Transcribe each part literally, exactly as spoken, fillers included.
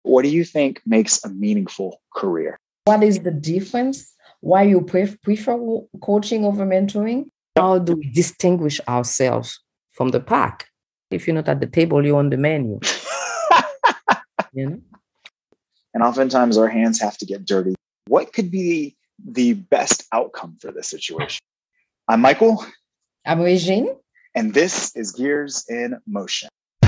what do you think makes a meaningful career? What is the difference? Why you pref- prefer coaching over mentoring? How do we distinguish ourselves from the pack? If you're not at the table, you're on the menu. You know? And oftentimes our hands have to get dirty. What could be the best outcome for this situation? I'm Michael. I'm Regine. And this is Gears in Motion.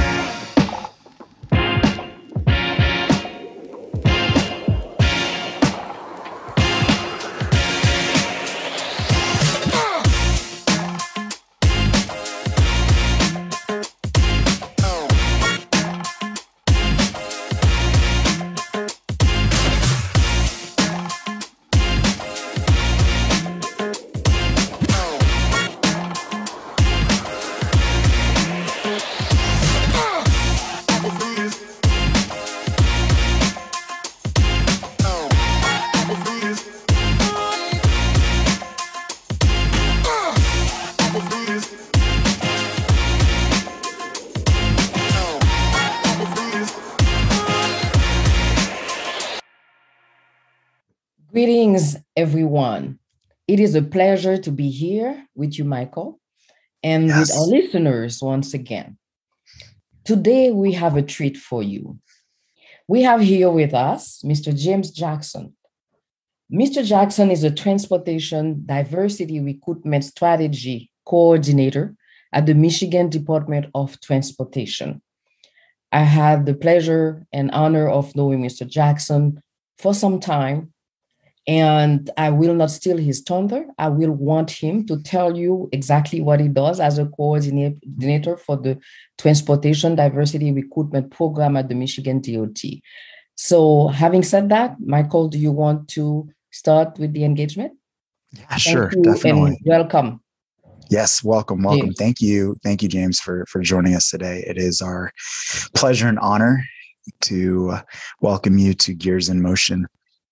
Greetings, everyone. It is a pleasure to be here with you, Michael, and Yes. with our listeners once again. Today, we have a treat for you. We have here with us Mister James Jackson. Mister Jackson is a Transportation Diversity Recruitment Strategy Coordinator at the Michigan Department of Transportation. I had the pleasure and honor of knowing Mister Jackson for some time, and I will not steal his thunder. I will want him to tell you exactly what he does as a coordinator for the Transportation Diversity Recruitment Program at the Michigan D O T. So having said that, Michael, do you want to start with the engagement? Yeah, sure, Thank you, definitely. and welcome. Yes, welcome, welcome. James. Thank you. Thank you, James, for, for joining us today. It is our pleasure and honor to welcome you to Gears in Motion.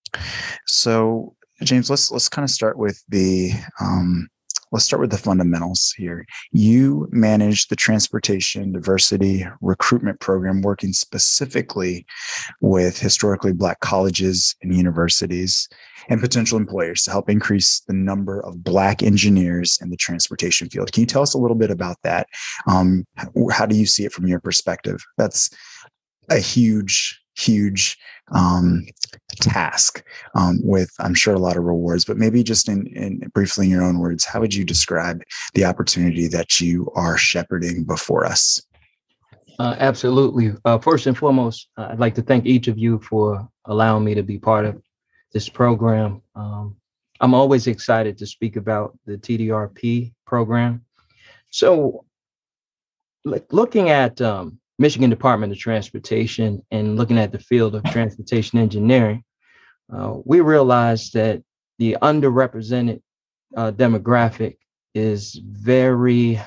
So, James, let's let's kind of start with the um, let's start with the fundamentals here. You manage the Transportation Diversity Recruitment Program, working specifically with historically Black colleges and universities and potential employers to help increase the number of Black engineers in the transportation field. Can you tell us a little bit about that? Um, how do you see it from your perspective? That's a huge, huge um, task um, with, I'm sure, a lot of rewards, but maybe just in, in briefly in your own words, how would you describe the opportunity that you are shepherding before us? Uh, absolutely. Uh, first and foremost, uh, I'd like to thank each of you for allowing me to be part of this program. Um, I'm always excited to speak about the T D R P program. So like, looking at um, Michigan Department of Transportation and looking at the field of transportation engineering, uh, we realized that the underrepresented uh, demographic is very,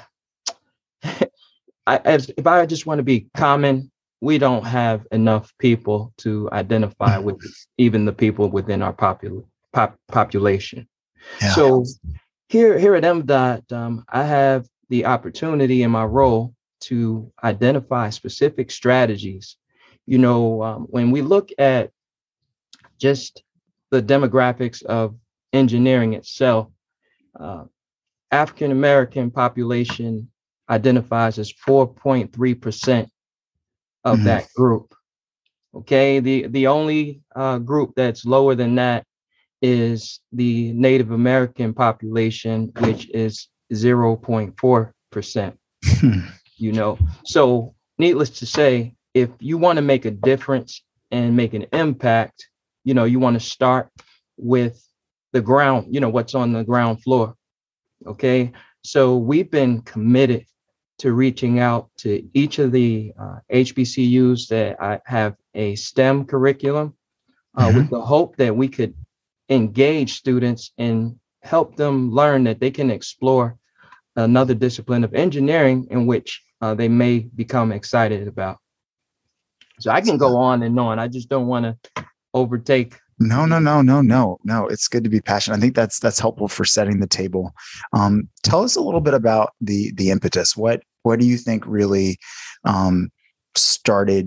I, as, if I just want to be common, we don't have enough people to identify with even the people within our popul- pop- population. Yeah. So here, here at M D O T, um, I have the opportunity in my role to identify specific strategies. You know, um, when we look at just the demographics of engineering itself, uh, African-American population identifies as four point three percent of mm-hmm. that group. Okay, the, the only uh, group that's lower than that is the Native American population, which is zero point four percent. You know, so needless to say, if you want to make a difference and make an impact, you know, you want to start with the ground, you know, what's on the ground floor. OK, so we've been committed to reaching out to each of the uh, H B C Us that I have a STEM curriculum uh, mm-hmm. with the hope that we could engage students and help them learn that they can explore another discipline of engineering in which uh, they may become excited about. So I can go on and on. I just don't want to overtake. No, no, no, no, no, no. It's good to be passionate. I think that's that's helpful for setting the table. Um, tell us a little bit about the the impetus. What what do you think really um, started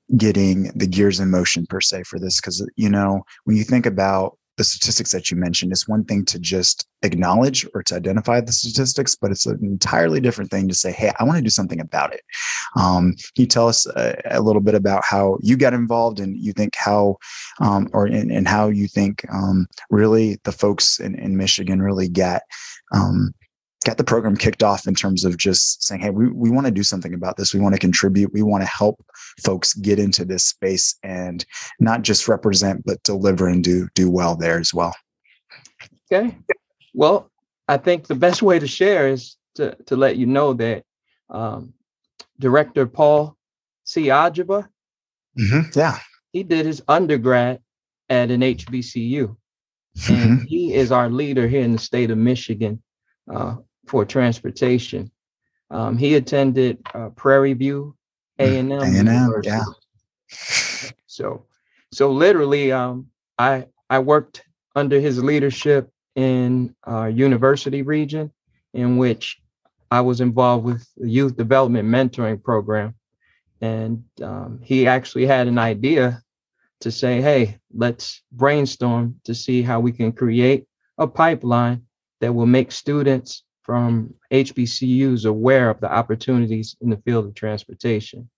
getting the gears in motion per se for this. Because, you know, when you think about the statistics that you mentioned, it's one thing to just acknowledge or to identify the statistics, but it's an entirely different thing to say, hey, I want to do something about it. Um, can you tell us a, a little bit about how you got involved, and you think how, um, or in, and how you think um, really the folks in, in Michigan really got um, got the program kicked off in terms of just saying, hey, we, we want to do something about this. We want to contribute. We want to help folks get into this space and not just represent, but deliver and do, do well there as well. Okay. Well, I think the best way to share is to, to let you know that um, Director Paul C. Ajiba, Mm-hmm. Yeah. he did his undergrad at an H B C U. And Mm-hmm. he is our leader here in the state of Michigan uh, for transportation. Um, he attended uh, Prairie View A and M University. Yeah. So, so literally, um, I I worked under his leadership in our university region, in which I was involved with the youth development mentoring program, and um, he actually had an idea to say, hey, let's brainstorm to see how we can create a pipeline that will make students from H B C Us aware of the opportunities in the field of transportation.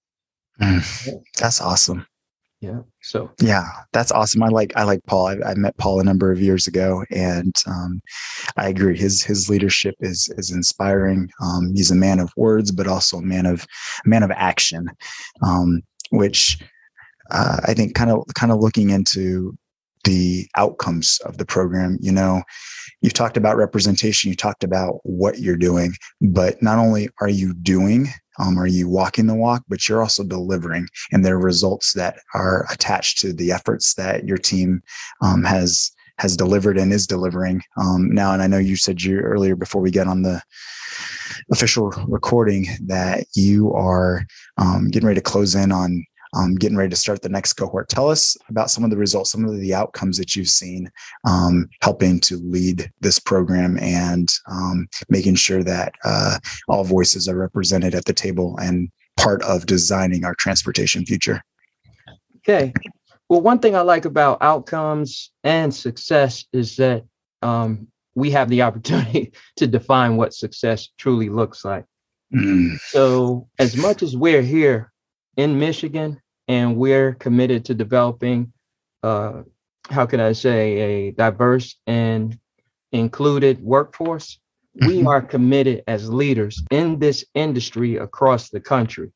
Mm, that's awesome. Yeah. So yeah, that's awesome. I like I like Paul. I, I met Paul a number of years ago, and um, I agree. His his leadership is is inspiring. Um, he's a man of words, but also a man of man of action, um, which uh, I think kind of kind of looking into the outcomes of the program. You know, you've talked about representation. You talked about what you're doing, but not only are you doing. Um, are you walking the walk, but you're also delivering, and there are results that are attached to the efforts that your team um, has has delivered and is delivering um, now. And I know you said you earlier before we get on the official recording that you are um, getting ready to close in on um, getting ready to start the next cohort. Tell us about some of the results, some of the outcomes that you've seen um, helping to lead this program and um, making sure that uh, all voices are represented at the table and part of designing our transportation future. Okay. Well, one thing I like about outcomes and success is that um, we have the opportunity to define what success truly looks like. Mm. So as much as we're here in Michigan and we're committed to developing, uh, how can I say, a diverse and included workforce, mm-hmm. we are committed as leaders in this industry across the country.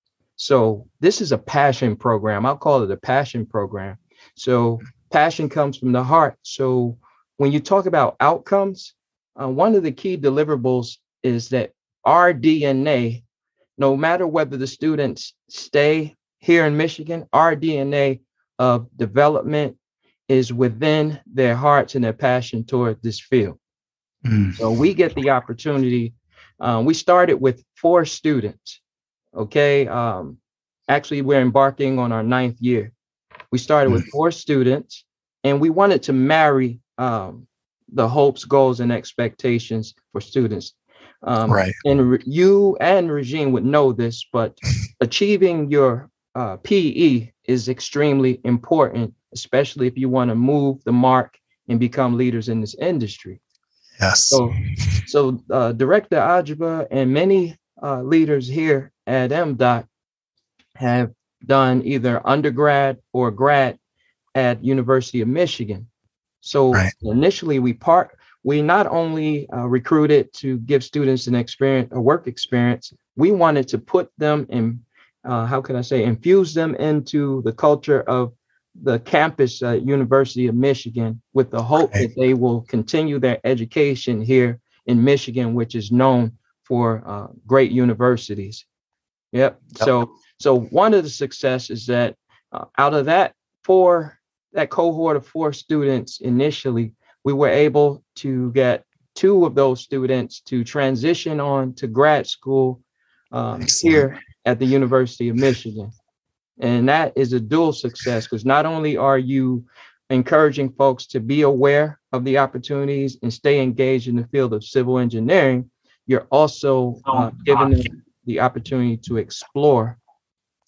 So this is a passion program. I'll call it a passion program. So passion comes from the heart. So when you talk about outcomes, uh, one of the key deliverables is that our D N A, no matter whether the students stay here in Michigan, our D N A of development is within their hearts and their passion toward this field. Mm. So we get the opportunity. Uh, we started with four students. Okay. Um, actually, we're embarking on our ninth year. We started with four students, and we wanted to marry um, the hopes, goals, and expectations for students. Um, right. And re- you and Regine would know this, but achieving your uh, P E is extremely important, especially if you want to move the mark and become leaders in this industry. Yes. So, so uh, Director Ajiba and many uh, leaders here at M D O T have done either undergrad or grad at University of Michigan. So right. initially we part, we not only uh, recruited to give students an experience, a work experience, we wanted to put them in, uh, how can I say, infuse them into the culture of the campus at University of Michigan with the hope right. that they will continue their education here in Michigan, which is known for uh, great universities. Yep. yep. So, so one of the success is that uh, out of that four, that cohort of four students initially, we were able to get two of those students to transition on to grad school um, here at the University of Michigan. And that is a dual success, because not only are you encouraging folks to be aware of the opportunities and stay engaged in the field of civil engineering, you're also uh, giving them the opportunity to explore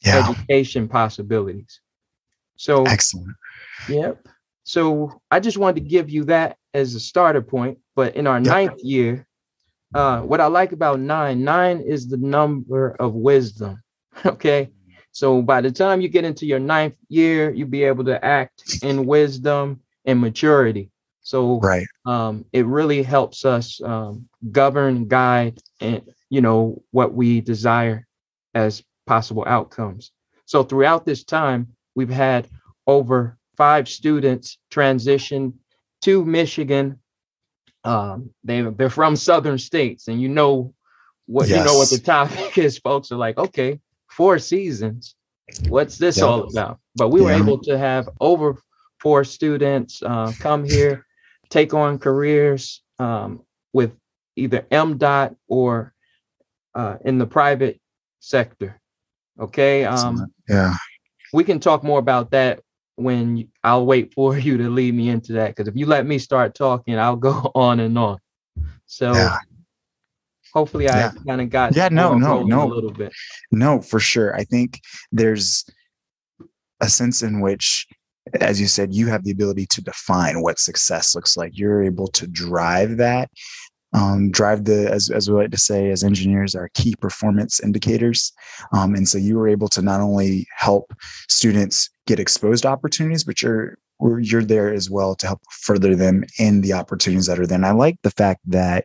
Yeah. education possibilities. So, Excellent. yep. So I just wanted to give you that as a starter point. But in our Yep. ninth year, uh, what I like about nine, nine is the number of wisdom. Okay. So by the time you get into your ninth year, you'll be able to act in wisdom and maturity. So Right. um, it really helps us um, govern, guide, and you know what we desire as possible outcomes. So throughout this time, we've had over five students transition to Michigan. Um, they they're from southern states, and you know what you know what the Yes. topic is. Folks are like, okay, four seasons. What's this Yep. all about? But we were Yeah. able to have over four students uh, come here, take on careers um, with either M DOT or uh, in the private sector. Okay, um, Excellent. Yeah. we can talk more about that when you, I'll wait for you to lead me into that, because if you let me start talking, I'll go on and on. So Yeah. hopefully I Yeah. kind of got Yeah. the No, ball no, rolling a no, little bit. no, for sure. I think there's a sense in which, as you said, you have the ability to define what success looks like. You're able to drive that, um, drive the, as, as we like to say, as engineers, our key performance indicators. Um, and so you were able to not only help students get exposed to opportunities, but you're, you're there as well to help further them in the opportunities that are there. And I like the fact that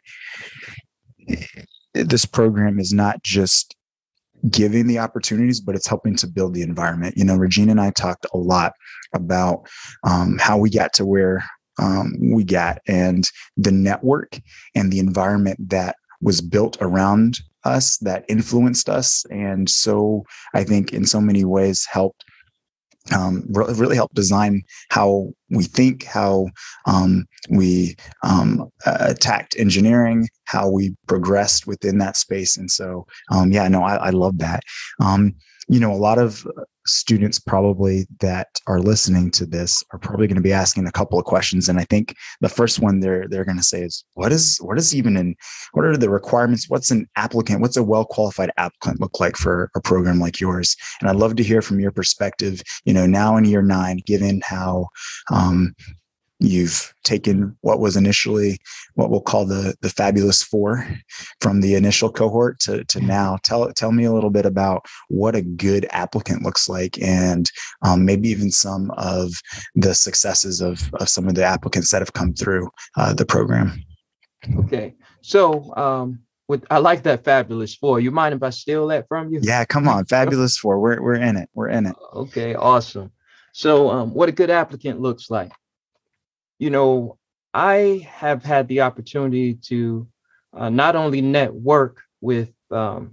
this program is not just giving the opportunities, but it's helping to build the environment. You know, Regina and I talked a lot about um, how we got to where um, we got, and the network and the environment that was built around us that influenced us. And so I think in so many ways helped Um, really help design how we think, how um, we um, uh, attacked engineering, how we progressed within that space. And so, um, yeah, no, I, I love that. Um, you know, a lot of students probably that are listening to this are probably going to be asking a couple of questions. And I think the first one they're they're going to say is, what is what is even in what are the requirements? What's an applicant? What's a well-qualified applicant look like for a program like yours? And I'd love to hear from your perspective, you know, now in year nine, given how um, you've taken what was initially what we'll call the the fabulous four from the initial cohort to, to now. Tell tell me a little bit about what a good applicant looks like, and um, maybe even some of the successes of, of some of the applicants that have come through uh, the program. Okay, so um, with I like that fabulous four. You mind if I steal that from you? Yeah, come on, fabulous four. We're we're in it. We're in it. Okay, awesome. So um, what a good applicant looks like. You know, I have had the opportunity to uh, not only network with um,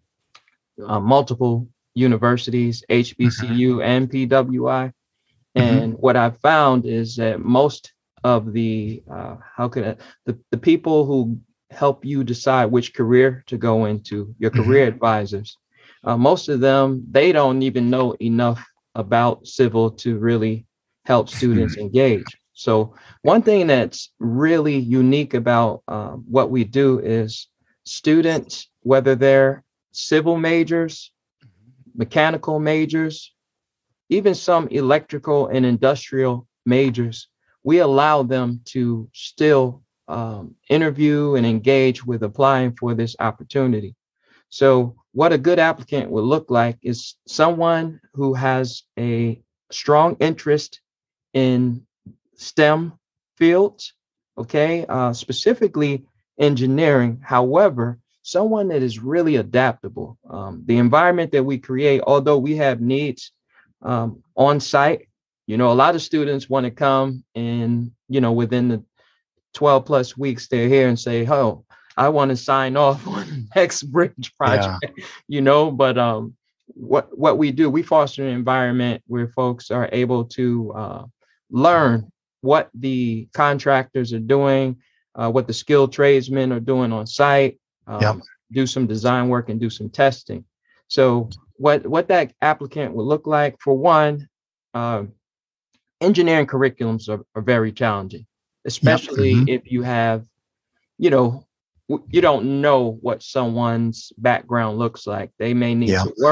uh, multiple universities, H B C U mm-hmm. and P W I. And mm-hmm. what I've found is that most of the, uh, how can I, the, the people who help you decide which career to go into, your career mm-hmm. advisors, uh, most of them, they don't even know enough about civil to really help students mm-hmm. engage. So one thing that's really unique about um, what we do is students, whether they're civil majors, mechanical majors, even some electrical and industrial majors, we allow them to still um, interview and engage with applying for this opportunity. So what a good applicant would look like is someone who has a strong interest in STEM fields, okay, uh, specifically engineering. However, someone that is really adaptable. Um, the environment that we create, although we have needs um, on site, you know, a lot of students want to come and, you know, within the twelve plus weeks, they're here and say, oh, I want to sign off on the next bridge project, yeah. you know, but um, what, what we do, we foster an environment where folks are able to uh, learn what the contractors are doing, uh, what the skilled tradesmen are doing on site, um, yep. do some design work and do some testing. So what, what that applicant would look like, for one, uh, engineering curriculums are, are very challenging, especially yep. mm-hmm. if you have, you know, you don't know what someone's background looks like. They may need yep. to work.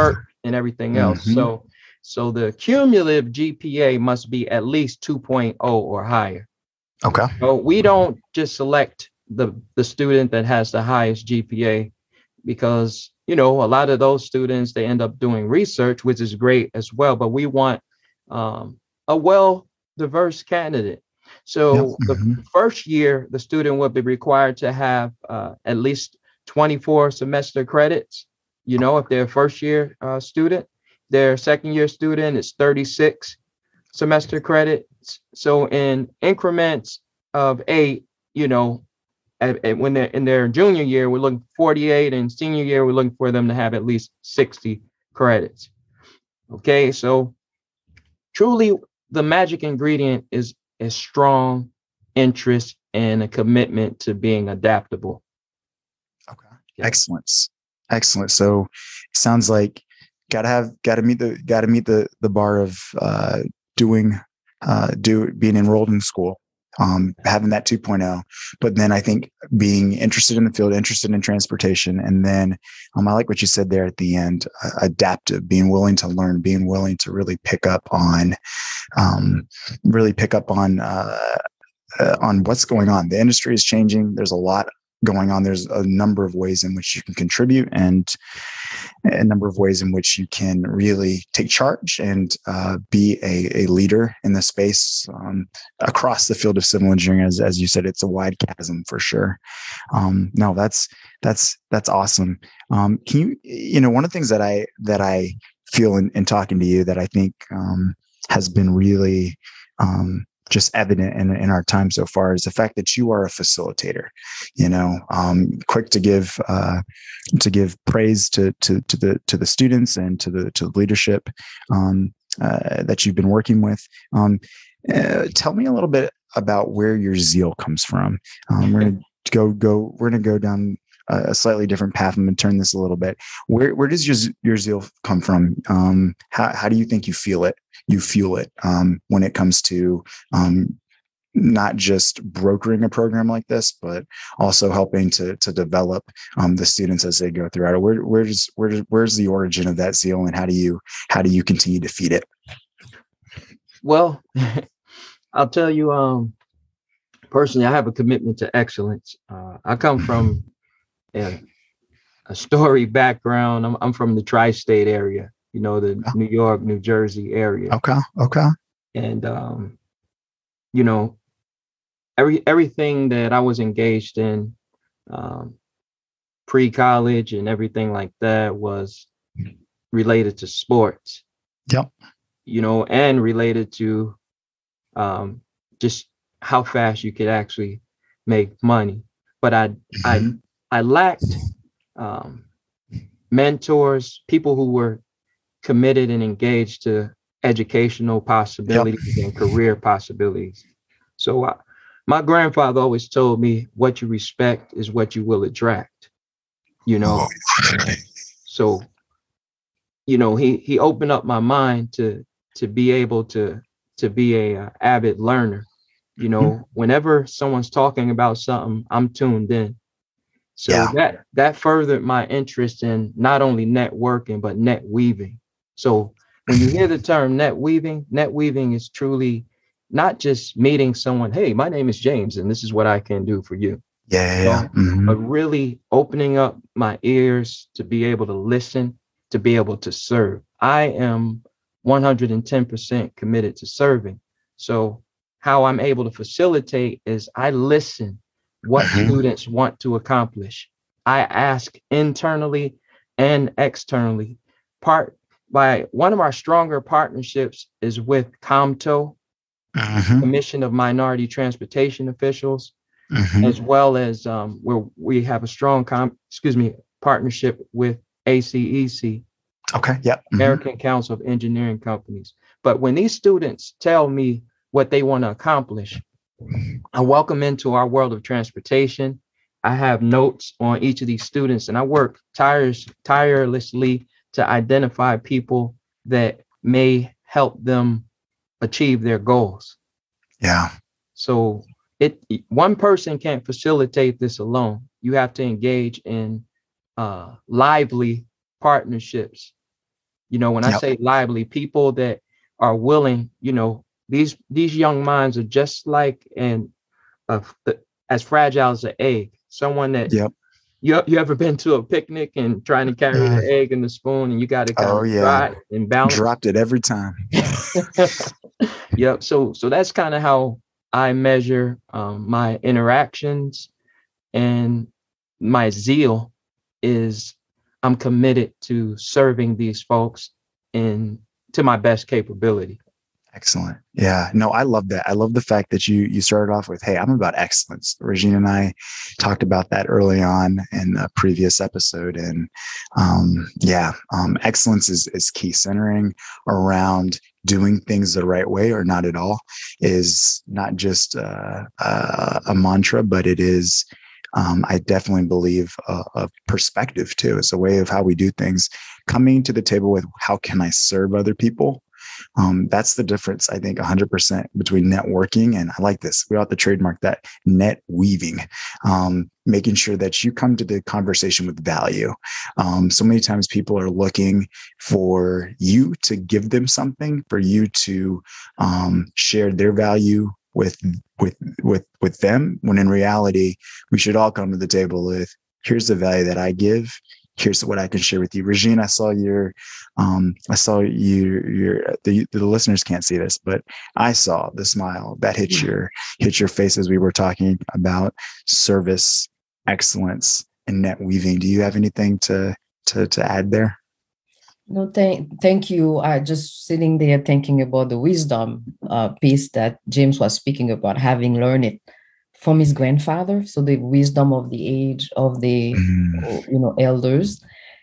and everything else. Mm-hmm. So, so the cumulative G P A must be at least two point oh or higher. Okay. So we don't just select the, the student that has the highest G P A because, you know, a lot of those students, they end up doing research, which is great as well. But we want um, a well diverse candidate. So Yep. the Mm-hmm. first year, the student would be required to have uh, at least twenty-four semester credits. You know, if they're a first year uh, student, their second year student is thirty-six semester credits. So in increments of eight, you know, at, at when they're in their junior year, we're looking for forty-eight, and senior year, we're looking for them to have at least sixty credits. Okay, so truly the magic ingredient is a strong interest and a commitment to being adaptable. Okay. Yeah. Excellent. Excellent. So it sounds like gotta have gotta meet the gotta meet the the bar of uh doing uh do being enrolled in school, um having that two point oh, but then I think being interested in the field, interested in transportation, and then um I like what you said there at the end, uh, adaptive, being willing to learn, being willing to really pick up on um really pick up on uh, uh on what's going on. The industry is changing. There's a lot going on. There's a number of ways in which you can contribute, and a number of ways in which you can really take charge and uh, be a, a leader in the space um, across the field of civil engineering. As, as you said, it's a wide chasm for sure. Um, no, that's that's that's awesome. Um, can you, you know, one of the things that I that I feel in, in talking to you that I think um, has been really um, just evident in, in our time so far is the fact that you are a facilitator, you know, um, quick to give, uh, to give praise to, to, to the, to the students and to the, to the leadership, um, uh, that you've been working with. Um, uh, tell me a little bit about where your zeal comes from. Um, we're going to go, go, we're going to go down a slightly different path. I'm going to turn this a little bit. Where, where does your, your zeal come from? Um, how, how do you think you feel it? You fuel it um, when it comes to um, not just brokering a program like this, but also helping to to develop um, the students as they go throughout it. Where where does where does, where's the origin of that zeal, and how do you how do you continue to feed it? Well, I'll tell you, um, personally, I have a commitment to excellence. Uh, I come from a, a storied background. I'm I'm from the tri-state area. You know, the Oh. New York, New Jersey area. Okay. Okay. And, um, you know, every everything that I was engaged in um, pre-college and everything like that was related to sports. Yep. You know, and related to um, just how fast you could actually make money. But I, mm-hmm. I, I lacked um, mentors, people who were committed and engaged to educational possibilities yep. and career possibilities. So uh, my grandfather always told me, what you respect is what you will attract, you know. Oh. So, you know, he he opened up my mind to to be able to to be a uh, avid learner. You know, mm-hmm. whenever someone's talking about something, I'm tuned in. So yeah. that that furthered my interest in not only networking, but net weaving. So when you hear the term net weaving, net weaving is truly not just meeting someone, hey, my name is James, and this is what I can do for you. Yeah, yeah, yeah. Mm-hmm. But really opening up my ears to be able to listen, to be able to serve. I am one hundred ten percent committed to serving. So how I'm able to facilitate is I listen what mm-hmm. students want to accomplish. I ask internally and externally. Part by one of our stronger partnerships is with COMTO, mm-hmm. Commission of Minority Transportation Officials, mm-hmm. as well as um, where we have a strong, com- excuse me, partnership with A C E C. Okay. Yep. Mm-hmm. American Council of Engineering Companies. But when these students tell me what they want to accomplish, I welcome into our world of transportation. I have notes on each of these students, and I work tires, tirelessly to identify people that may help them achieve their goals. Yeah. So it one person can't facilitate this alone. You have to engage in uh, lively partnerships. You know, when I Yep. say lively, people that are willing, you know, these these young minds are just like an uh, as fragile as an egg. Someone that Yep. you you ever been to a picnic and trying to carry Mm. the egg in the spoon, and you got to kind Oh of yeah. dry it and balance. Dropped it every time. Yep. So so that's kind of how I measure um, my interactions, and my zeal is I'm committed to serving these folks in to my best capability. Excellent. Yeah. No, I love that. I love the fact that you you started off with, hey, I'm about excellence. Regine and I talked about that early on in a previous episode. And um, yeah, um, excellence is is key. Centering around doing things the right way or not at all is not just uh, uh, a mantra, but it is, um, I definitely believe, a, a perspective too. It's a way of how we do things. Coming to the table with, how can I serve other people? Um, that's the difference, I think, one hundred percent between networking and, I like this, we ought to trademark that, net weaving, um, making sure that you come to the conversation with value. Um, so many times people are looking for you to give them something, for you to um, share their value with with with with them, when in reality, we should all come to the table with, here's the value that I give. Here's what I can share with you. Regine, I saw your, um, I saw you, your, the, the listeners can't see this, but I saw the smile that hit your, hit your face as we were talking about service, excellence, and net weaving. Do you have anything to, to, to add there? No, thank, thank you. I just sitting there thinking about the wisdom uh, piece that James was speaking about, having learned it from his grandfather. So the wisdom of the age of the, mm. you know, elders,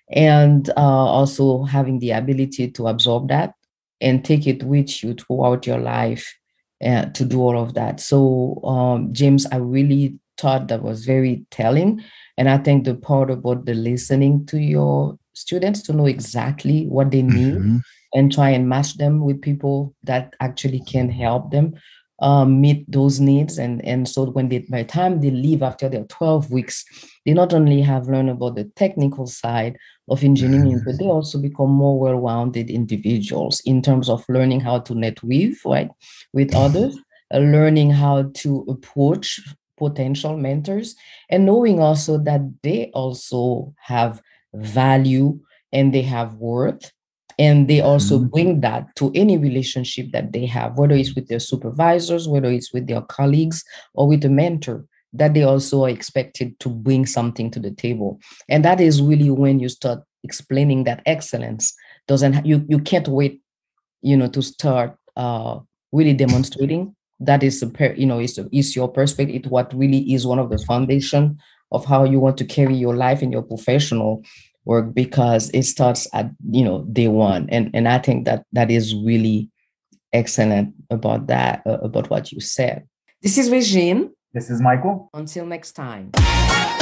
and uh, also having the ability to absorb that and take it with you throughout your life uh, to do all of that. So um, James, I really thought that was very telling. And I think the part about the listening to your students to know exactly what they need, mm-hmm. and try and match them with people that actually can help them Um, meet those needs. And, and so when they, by the time they leave after their twelve weeks, they not only have learned about the technical side of engineering, but they also become more well-rounded individuals in terms of learning how to netweave, right, with others, uh, learning how to approach potential mentors, and knowing also that they also have value and they have worth. And they also bring that to any relationship that they have, whether it's with their supervisors, whether it's with their colleagues, or with a mentor, that they also are expected to bring something to the table. And that is really when you start explaining that excellence doesn't, you, you can't wait, you know, to start uh, really demonstrating that is, you know, is, is your perspective. It's what really is one of the foundation of how you want to carry your life and your professional work, because it starts at, you know, day one. And, and I think that that is really excellent about that, uh, about what you said. This is Regine. This is Michael. Until next time.